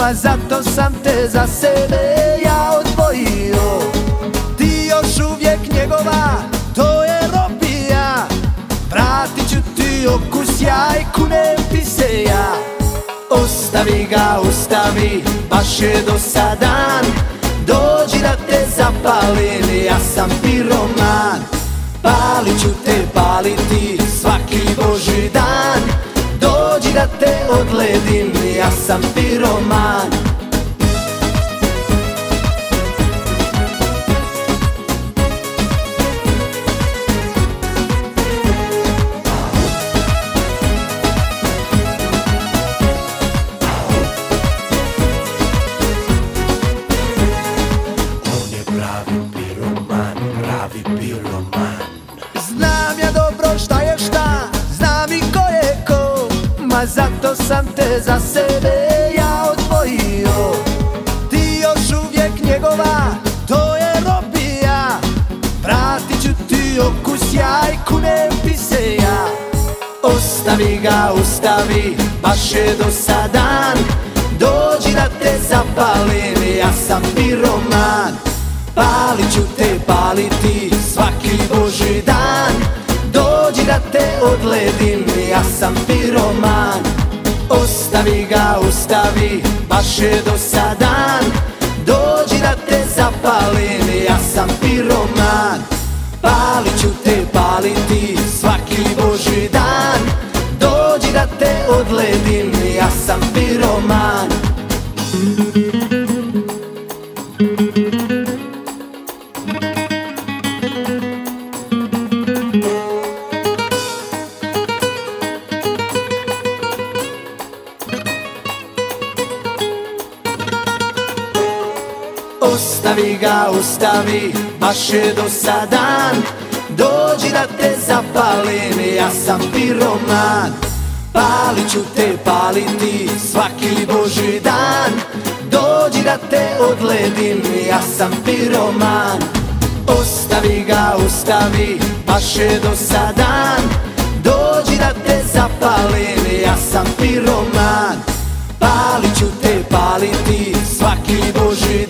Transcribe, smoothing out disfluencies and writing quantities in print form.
Ma zato sam te za sebe ja odvojio. Ti još uvijek njegova, to je robija. Vratit ću ti okus ja i kunem ti se ja. Ostavi ga, ostavi, baš je dosadan. Dođi da te zapalim, ja sam piroman. Palit ću te, paliti svaki božji dan. Dođi da te odledim, ja sam piroman. Znam ja dobro šta je šta, znam i ko je ko. Ma zato sam te za sebe ja odvojio. Ti još uvijek njegova, to je robija. Vratit ću ti okus ja i kunem ti se ja. Ostavi ga, ostavi, baš je dosadan. Dođi da te zapalim, ja sam piroman. Palit ću te, paliti svaki božji dan. Dođi da te odledim, ja sam piroman. Ostavi ga, ostavi, baš je dosadan. Dođi da te zapalim, ja sam piroman. Palit ću te, paliti svaki božji dan. Dođi da te odledim, ja sam piroman. Ostavi ga, ostavi, baš je dosadan. Dođi da te zapalim, ja sam piroman. Palit ću te, paliti svaki božji dan. Dođi da te odledim, ja sam piroman. Ostavi ga, ostavi, baš je dosadan. Dođi da te zapalim, ja sam piroman. Palit ću te, paliti svaki božji dan.